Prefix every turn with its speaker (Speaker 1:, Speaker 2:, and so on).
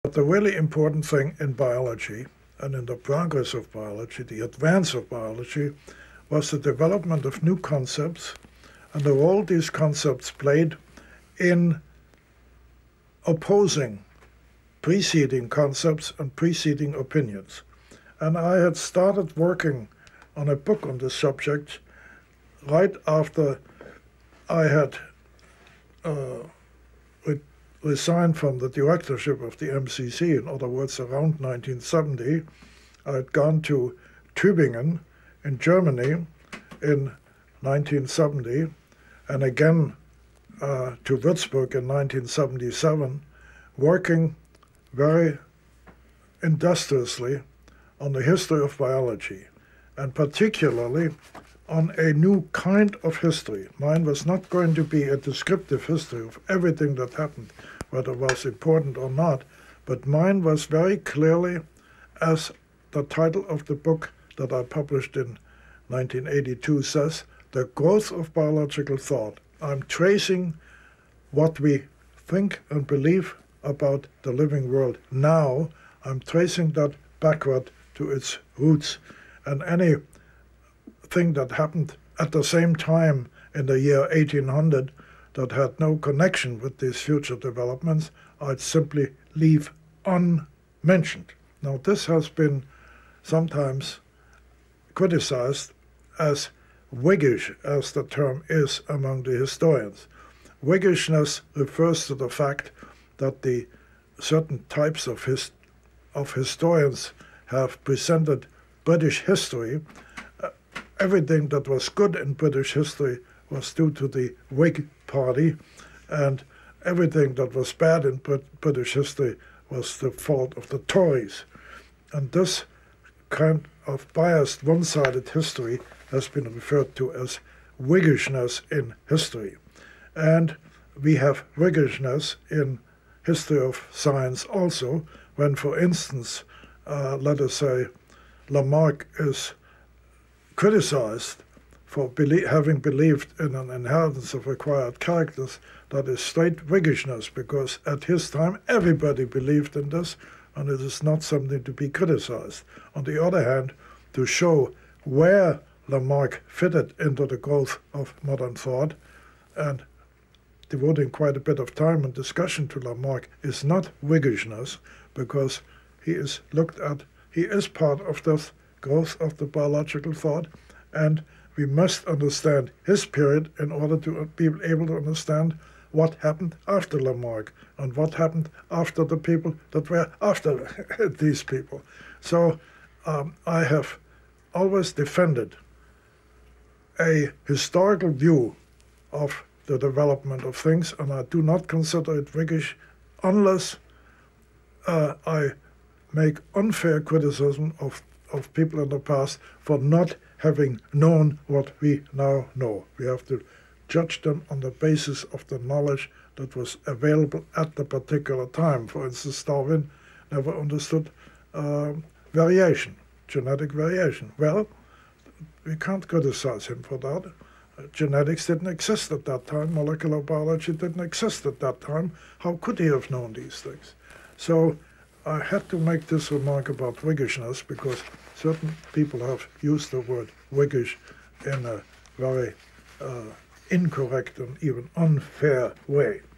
Speaker 1: The really important thing in biology and in the progress of biology, the advance of biology, was the development of new concepts and the role these concepts played in opposing preceding concepts and preceding opinions. And I had started working on a book on this subject right after I had resigned from the directorship of the MCC. In other words, around 1970, I had gone to Tübingen in Germany in 1970, and again to Würzburg in 1977, working very industriously on the history of biology, and particularly on a new kind of history. Mine was not going to be a descriptive history of everything that happened, whether it was important or not, but mine was very clearly, as the title of the book that I published in 1982 says, the growth of biological thought. I'm tracing what we think and believe about the living world now. I'm tracing that backward to its roots. And anything that happened at the same time in the year 1800 that had no connection with these future developments, I'd simply leave unmentioned. Now, this has been sometimes criticized as Whiggish, as the term is among the historians. Whiggishness refers to the fact that the certain types of historians have presented British history. Everything that was good in British history was due to the Whig party, and everything that was bad in British history was the fault of the Tories. And this kind of biased, one-sided history has been referred to as Whiggishness in history. And we have Whiggishness in history of science also, when, for instance, let us say, Lamarck is criticized for having believed in an inheritance of acquired characters. That is straight Whiggishness, because at his time everybody believed in this, and it is not something to be criticized. On the other hand, to show where Lamarck fitted into the growth of modern thought, and devoting quite a bit of time and discussion to Lamarck is not Whiggishness, because he is part of this growth of the biological thought, and we must understand his period in order to be able to understand what happened after Lamarck and what happened after the people that were after these people. So I have always defended a historical view of the development of things, and I do not consider it Whiggish unless I make unfair criticism of people in the past for not having known what we now know. We have to judge them on the basis of the knowledge that was available at the particular time. For instance, Darwin never understood variation, genetic variation. Well, we can't criticize him for that. Genetics didn't exist at that time. Molecular biology didn't exist at that time. How could he have known these things? So I had to make this remark about Whiggishness because certain people have used the word Whiggish in a very incorrect and even unfair way.